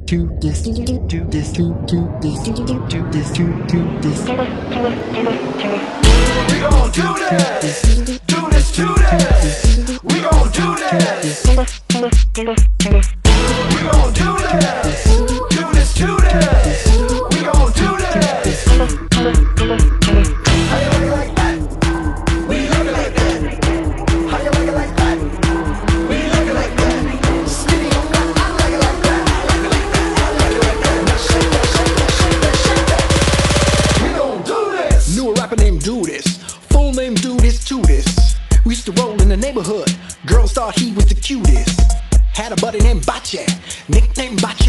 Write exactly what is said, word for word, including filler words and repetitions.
to this, to this, to this, to this, to this, to this. We gon' do this, do this to this. We gon' do this. We gon' do this, do this to this. We gon' do this. How you like it like that? We like it like that. How you like it like that? We like it like that. Skinny, I like it like that. I like it like that. I like it like that. Now shake that, shake that, shake that, shake that. We gon' do this. Knew a rapper named Do This. Full name Do This To This. We used to roll in the neighborhood. Girls thought he was the cutest. Had a buddy named Bache, nicknamed Bache